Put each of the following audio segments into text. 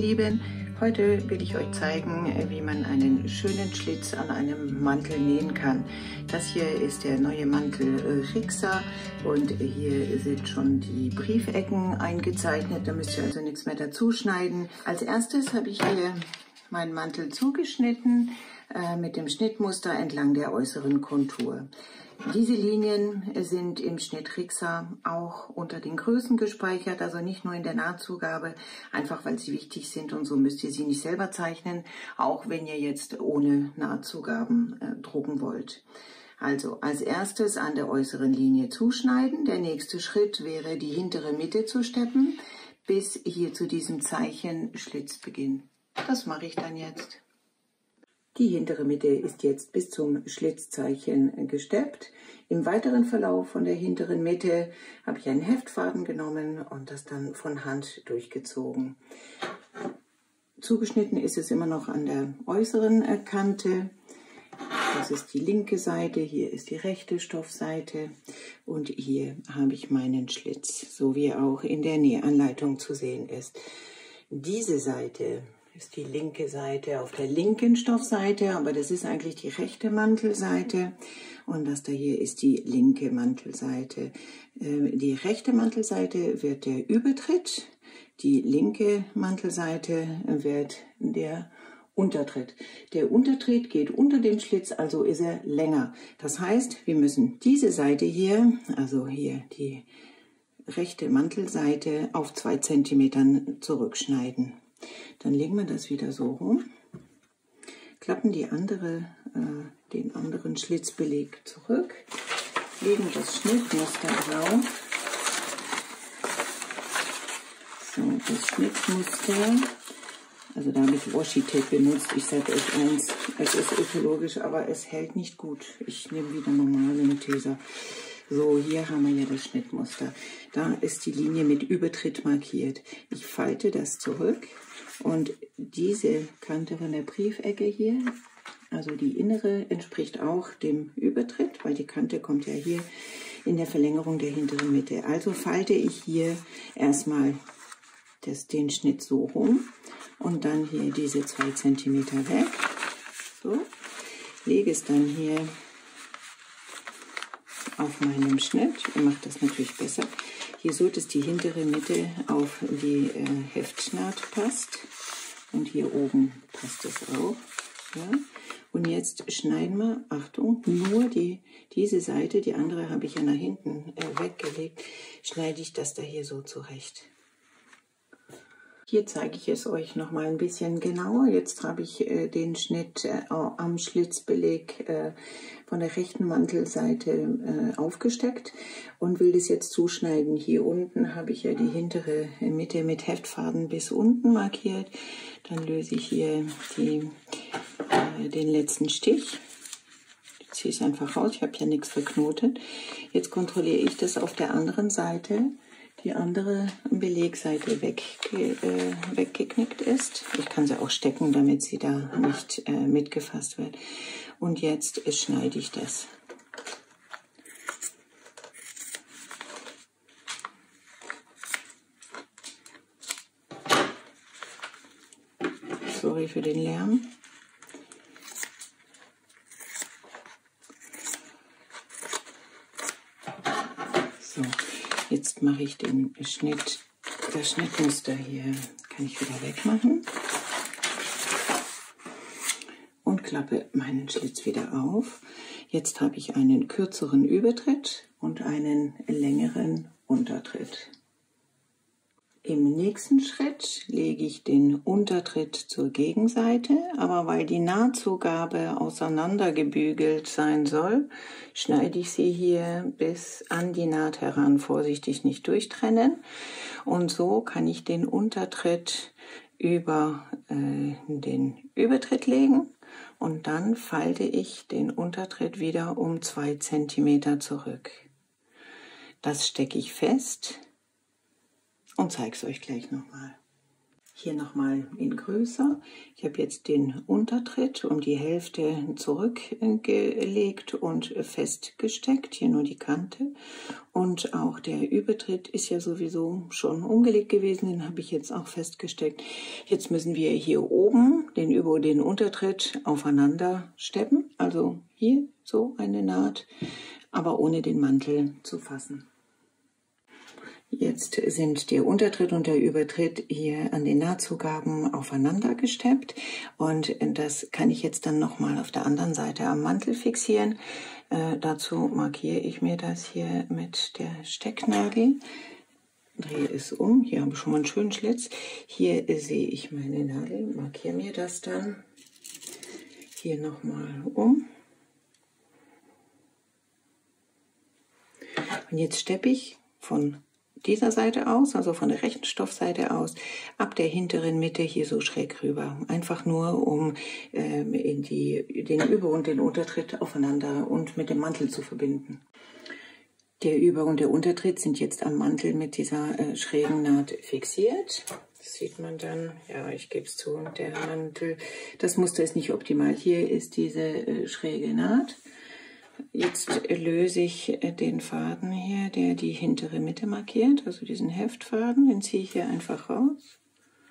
Lieben, heute will ich euch zeigen, wie man einen schönen Schlitz an einem Mantel nähen kann. Das hier ist der neue Mantel Rixa und hier sind schon die Briefecken eingezeichnet, da müsst ihr also nichts mehr dazu schneiden. Als erstes habe ich hier meinen Mantel zugeschnitten mit dem Schnittmuster entlang der äußeren Kontur. Diese Linien sind im Schnitt Rixa auch unter den Größen gespeichert, also nicht nur in der Nahtzugabe, einfach weil sie wichtig sind und so müsst ihr sie nicht selber zeichnen, auch wenn ihr jetzt ohne Nahtzugaben drucken wollt. Also als erstes an der äußeren Linie zuschneiden. Der nächste Schritt wäre, die hintere Mitte zu steppen, bis hier zu diesem Zeichen Schlitzbeginn. Das mache ich dann jetzt. Die hintere Mitte ist jetzt bis zum Schlitzzeichen gesteppt. Im weiteren Verlauf von der hinteren Mitte habe ich einen Heftfaden genommen und das dann von Hand durchgezogen. Zugeschnitten ist es immer noch an der äußeren Kante. Das ist die linke Seite, hier ist die rechte Stoffseite und hier habe ich meinen Schlitz, so wie er auch in der Nähanleitung zu sehen ist. Diese Seite ist die linke Seite auf der linken Stoffseite, aber das ist eigentlich die rechte Mantelseite und das da hier ist die linke Mantelseite. Die rechte Mantelseite wird der Übertritt, die linke Mantelseite wird der Untertritt. Der Untertritt geht unter dem Schlitz, also ist er länger. Das heißt, wir müssen diese Seite hier, also hier die rechte Mantelseite, auf 2 cm zurückschneiden. Dann legen wir das wieder so rum, klappen den anderen Schlitzbeleg zurück, legen das Schnittmuster drauf. So, das Schnittmuster, also da habe ich Washi-Tape benutzt. Ich sage euch eins, es ist ökologisch, aber es hält nicht gut. Ich nehme wieder normalen Tesa. So, hier haben wir ja das Schnittmuster. Da ist die Linie mit Übertritt markiert. Ich falte das zurück und diese Kante von der Briefecke hier, also die innere, entspricht auch dem Übertritt, weil die Kante kommt ja hier in der Verlängerung der hinteren Mitte. Also falte ich hier erstmal den Schnitt so rum und dann hier diese 2 cm weg. So, lege es dann hier auf meinem Schnitt. Ihr macht das natürlich besser. Hier so, dass die hintere Mitte auf die Heftnaht passt. Und hier oben passt es auch. Ja. Und jetzt schneiden wir, Achtung, nur diese Seite, die andere habe ich ja nach hinten weggelegt, schneide ich das da hier so zurecht. Hier zeige ich es euch noch mal ein bisschen genauer. Jetzt habe ich den Schnitt am Schlitzbeleg von der rechten Mantelseite aufgesteckt und will das jetzt zuschneiden. Hier unten habe ich ja die hintere Mitte mit Heftfaden bis unten markiert. Dann löse ich hier den letzten Stich. Ich ziehe es einfach raus, ich habe ja nichts verknotet. Jetzt kontrolliere ich das auf der anderen Seite. Die andere Belegseite weggeknickt ist. Ich kann sie auch stecken, damit sie da nicht mitgefasst wird. Und jetzt schneide ich das. Sorry für den Lärm. So. Jetzt mache ich das Schnittmuster hier, kann ich wieder wegmachen und klappe meinen Schlitz wieder auf. Jetzt habe ich einen kürzeren Übertritt und einen längeren Untertritt. Im nächsten Schritt lege ich den Untertritt zur Gegenseite, aber weil die Nahtzugabe auseinandergebügelt sein soll, schneide ich sie hier bis an die Naht heran, vorsichtig nicht durchtrennen. Und so kann ich den Untertritt über den Übertritt legen und dann falte ich den Untertritt wieder um 2 cm zurück. Das stecke ich fest und zeige es euch gleich nochmal. Hier nochmal in größer. Ich habe jetzt den Untertritt um die Hälfte zurückgelegt und festgesteckt. Hier nur die Kante. Und auch der Übertritt ist ja sowieso schon umgelegt gewesen. Den habe ich jetzt auch festgesteckt. Jetzt müssen wir hier oben den Über- und den Untertritt aufeinander steppen. Also hier so eine Naht, aber ohne den Mantel zu fassen. Jetzt sind der Untertritt und der Übertritt hier an den Nahtzugaben aufeinander gesteppt und das kann ich jetzt dann nochmal auf der anderen Seite am Mantel fixieren. Dazu markiere ich mir das hier mit der Stecknadel. Drehe es um. Hier habe ich schon mal einen schönen Schlitz. Hier sehe ich meine Nadel, markiere mir das dann hier nochmal um. Und jetzt steppe ich von dieser Seite aus, also von der rechten Stoffseite aus, ab der hinteren Mitte hier so schräg rüber. Einfach nur, um den Über- und den Untertritt aufeinander und mit dem Mantel zu verbinden. Der Über- und der Untertritt sind jetzt am Mantel mit dieser schrägen Naht fixiert. Das sieht man dann, ja, ich gebe es zu, der Mantel, das Muster ist nicht optimal. Hier ist diese schräge Naht. Jetzt löse ich den Faden hier, der die hintere Mitte markiert, also diesen Heftfaden, den ziehe ich hier einfach raus.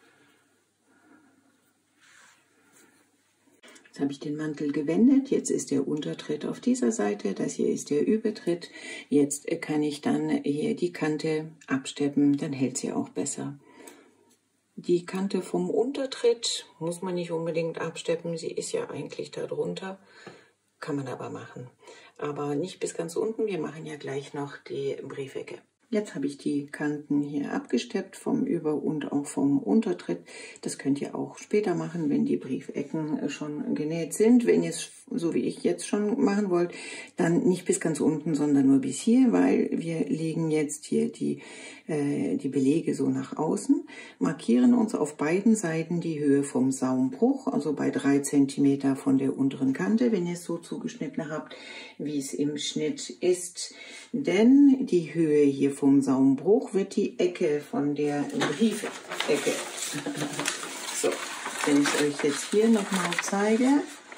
Jetzt habe ich den Mantel gewendet, jetzt ist der Untertritt auf dieser Seite, das hier ist der Übertritt. Jetzt kann ich dann hier die Kante absteppen, dann hält sie auch besser. Die Kante vom Untertritt muss man nicht unbedingt absteppen, sie ist ja eigentlich da drunter. Kann man aber machen. Aber nicht bis ganz unten. Wir machen ja gleich noch die Briefecke. Jetzt habe ich die Kanten hier abgesteppt vom Über- und auch vom Untertritt. Das könnt ihr auch später machen, wenn die Briefecken schon genäht sind. Wenn ihr es so wie ich jetzt schon machen wollt, dann nicht bis ganz unten, sondern nur bis hier, weil wir legen jetzt hier die Belege so nach außen, markieren uns auf beiden Seiten die Höhe vom Saumbruch, also bei 3 cm von der unteren Kante, wenn ihr es so zugeschnitten habt, wie es im Schnitt ist. Denn die Höhe hier vom Saumbruch wird die Ecke von der Briefecke. So, wenn ich euch jetzt hier nochmal zeige,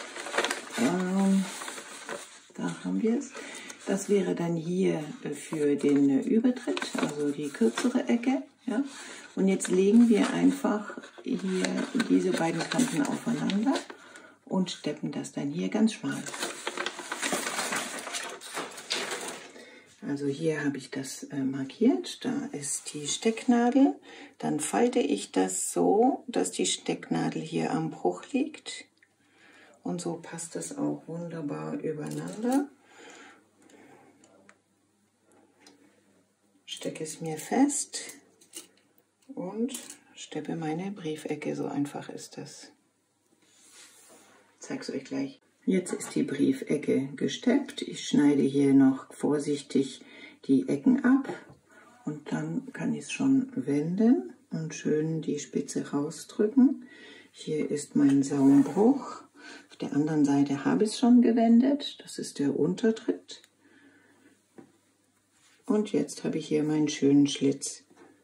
da haben wir es. Das wäre dann hier für den Übertritt, also die kürzere Ecke. Ja? Und jetzt legen wir einfach hier diese beiden Kanten aufeinander und steppen das dann hier ganz schmal. Also hier habe ich das markiert, da ist die Stecknadel. Dann falte ich das so, dass die Stecknadel hier am Bruch liegt. Und so passt es auch wunderbar übereinander. Stecke es mir fest und steppe meine Briefecke, so einfach ist das. Ich zeige es euch gleich. Jetzt ist die Briefecke gesteppt. Ich schneide hier noch vorsichtig die Ecken ab und dann kann ich es schon wenden und schön die Spitze rausdrücken. Hier ist mein Saumbruch. Auf der anderen Seite habe ich es schon gewendet. Das ist der Untertritt. Und jetzt habe ich hier meinen schönen Schlitz.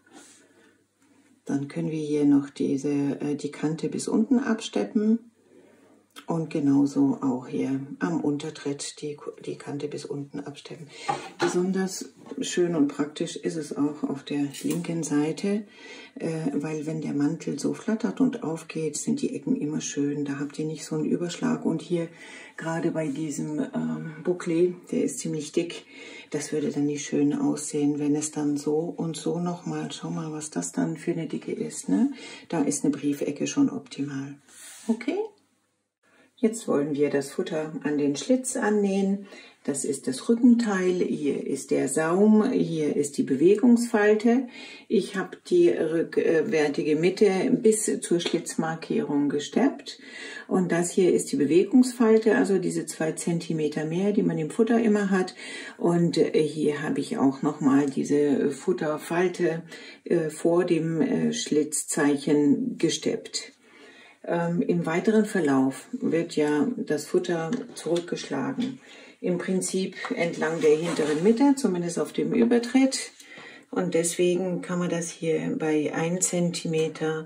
Dann können wir hier noch die Kante bis unten absteppen. Und genauso auch hier am Untertritt die Kante bis unten absteppen. Besonders schön und praktisch ist es auch auf der linken Seite, weil wenn der Mantel so flattert und aufgeht, sind die Ecken immer schön. Da habt ihr nicht so einen Überschlag. Und hier gerade bei diesem Bouclé, der ist ziemlich dick, das würde dann nicht schön aussehen, wenn es dann so und so nochmal, schau mal, was das dann für eine Dicke ist, ne? Da ist eine Briefecke schon optimal. Okay? Jetzt wollen wir das Futter an den Schlitz annähen. Das ist das Rückenteil, hier ist der Saum, hier ist die Bewegungsfalte. Ich habe die rückwärtige Mitte bis zur Schlitzmarkierung gesteppt. Und das hier ist die Bewegungsfalte, also diese 2 cm mehr, die man im Futter immer hat. Und hier habe ich auch nochmal diese Futterfalte vor dem Schlitzzeichen gesteppt. Im weiteren Verlauf wird ja das Futter zurückgeschlagen. Im Prinzip entlang der hinteren Mitte, zumindest auf dem Übertritt. Und deswegen kann man das hier bei 1 cm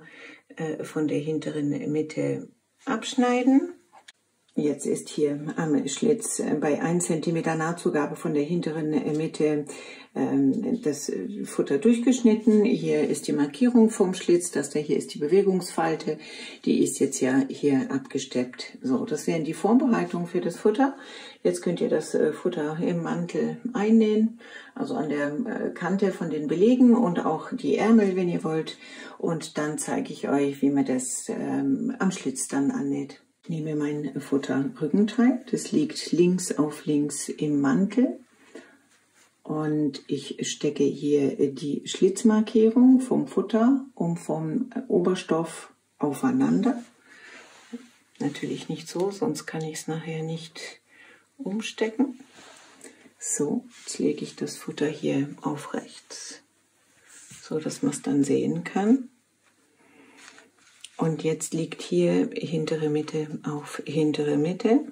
von der hinteren Mitte abschneiden. Jetzt ist hier am Schlitz bei 1 cm Nahtzugabe von der hinteren Mitte das Futter durchgeschnitten. Hier ist die Markierung vom Schlitz, hier ist die Bewegungsfalte, die ist jetzt ja hier abgesteppt. So, das wären die Vorbereitungen für das Futter. Jetzt könnt ihr das Futter im Mantel einnähen, also an der Kante von den Belegen und auch die Ärmel, wenn ihr wollt. Und dann zeige ich euch, wie man das am Schlitz dann annäht. Ich nehme mein Futterrückenteil, das liegt links auf links im Mantel. Und ich stecke hier die Schlitzmarkierung vom Futter und vom Oberstoff aufeinander. Natürlich nicht so, sonst kann ich es nachher nicht umstecken. So, jetzt lege ich das Futter hier auf rechts, so dass man es dann sehen kann. Und jetzt liegt hier hintere Mitte auf hintere Mitte.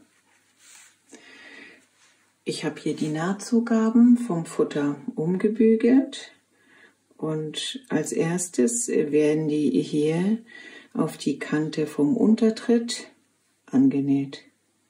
Ich habe hier die Nahtzugaben vom Futter umgebügelt und als erstes werden die hier auf die Kante vom Untertritt angenäht.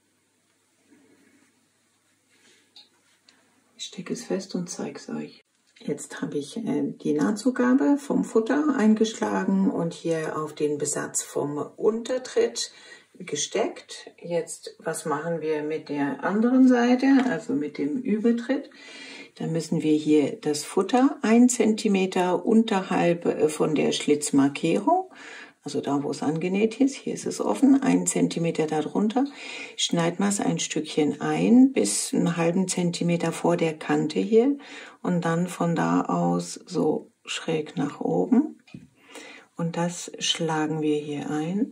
Ich stecke es fest und zeige es euch. Jetzt habe ich die Nahtzugabe vom Futter eingeschlagen und hier auf den Besatz vom Untertritt gesteckt. Jetzt, was machen wir mit der anderen Seite, also mit dem Übertritt? Da müssen wir hier das Futter 1 cm unterhalb von der Schlitzmarkierung, also da, wo es angenäht ist, hier ist es offen, 1 cm darunter, schneiden wir es ein Stückchen ein, bis einen halben Zentimeter vor der Kante hier und dann von da aus so schräg nach oben. Und das schlagen wir hier ein.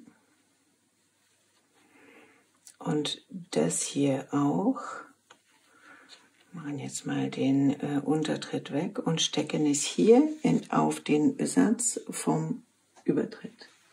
Und das hier auch. Machen jetzt mal den Untertritt weg und stecken es hier auf den Besatz vom Übertritt.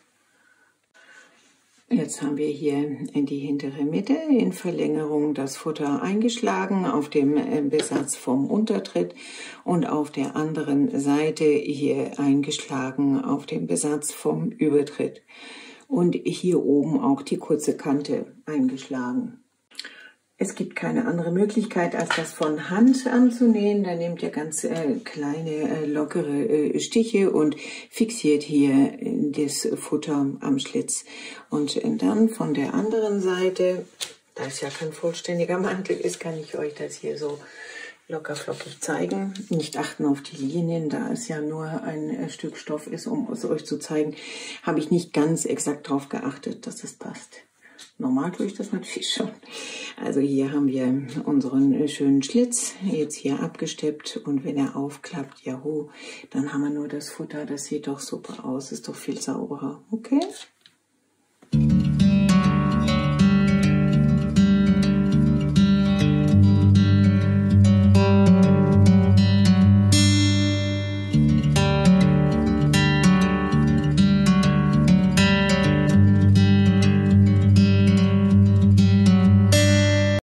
Jetzt haben wir hier in die hintere Mitte in Verlängerung das Futter eingeschlagen auf dem Besatz vom Untertritt und auf der anderen Seite hier eingeschlagen auf dem Besatz vom Übertritt. Und hier oben auch die kurze Kante eingeschlagen. Es gibt keine andere Möglichkeit, als das von Hand anzunähen. Da nehmt ihr ganz kleine, lockere Stiche und fixiert hier das Futter am Schlitz. Und dann von der anderen Seite, da es ja kein vollständiger Mantel ist, kann ich euch das hier so locker flockig zeigen. Nicht achten auf die Linien, da es ja nur ein Stück Stoff ist, um es euch zu zeigen, habe ich nicht ganz exakt darauf geachtet, dass es passt. Normal tue ich das natürlich schon. Also hier haben wir unseren schönen Schlitz, jetzt hier abgesteppt und wenn er aufklappt, jahu, dann haben wir nur das Futter, das sieht doch super aus, ist doch viel sauberer, okay?